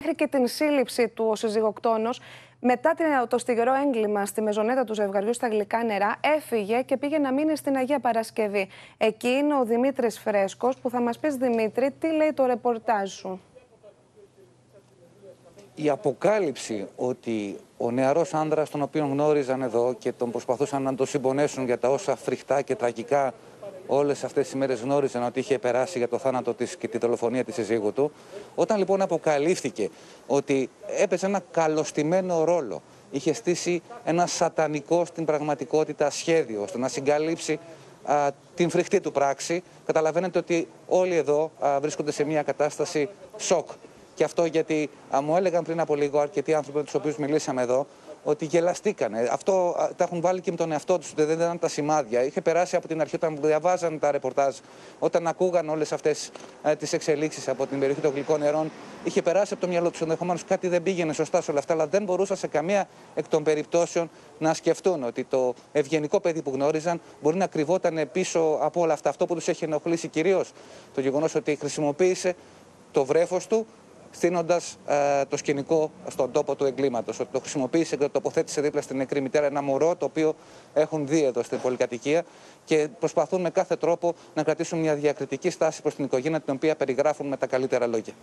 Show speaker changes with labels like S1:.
S1: μέχρι και την σύλληψη του ο συζυγοκτόνος, μετά το στιγερό έγκλημα στη μεζονέτα του ζευγαριού στα Γλυκά Νερά, έφυγε και πήγε να μείνει στην Αγία Παρασκευή. Εκεί είναι ο Δημήτρης Φρέσκος, που θα μας πεις, Δημήτρη, τι λέει το ρεπορτάζ σου.
S2: Η αποκάλυψη ότι ο νεαρός άνδρας, τον οποίο γνώριζαν εδώ και τον προσπαθούσαν να τον συμπονέσουν για τα όσα φρικτά και τραγικά όλες αυτές τις ημέρες γνώριζαν ότι είχε περάσει για το θάνατο της και τη δολοφονία της συζύγου του, όταν λοιπόν αποκαλύφθηκε ότι έπαιζε ένα καλωστημένο ρόλο, είχε στήσει ένα σατανικό στην πραγματικότητα σχέδιο ώστε να συγκαλύψει την φρικτή του πράξη, καταλαβαίνετε ότι όλοι εδώ βρίσκονται σε μια κατάσταση σοκ. Και αυτό γιατί μου έλεγαν πριν από λίγο αρκετοί άνθρωποι με τους οποίους μιλήσαμε εδώ ότι γελαστήκανε. Αυτό τα έχουν βάλει και με τον εαυτό τους, δεν ήταν τα σημάδια. Είχε περάσει από την αρχή όταν διαβάζαν τα ρεπορτάζ, όταν ακούγαν όλες αυτές τις εξελίξεις από την περιοχή των Γλυκών Νερών. Είχε περάσει από το μυαλό τους ενδεχομένως κάτι δεν πήγαινε σωστά σε όλα αυτά, αλλά δεν μπορούσαν σε καμία εκ των περιπτώσεων να σκεφτούν ότι το ευγενικό παιδί που γνώριζαν μπορεί να κρυβόταν πίσω από όλα αυτά. Αυτό που τους έχει ενοχλήσει κυρίως το γεγονός ότι χρησιμοποίησε το βρέφος του, στείνοντας το σκηνικό στον τόπο του εγκλήματος. Ότι το χρησιμοποίησε και το τοποθέτησε δίπλα στην νεκρή μητέρα, ένα μωρό το οποίο έχουν δει εδώ στην πολυκατοικία και προσπαθούν με κάθε τρόπο να κρατήσουν μια διακριτική στάση προς την οικογένεια, την οποία περιγράφουν με τα καλύτερα λόγια.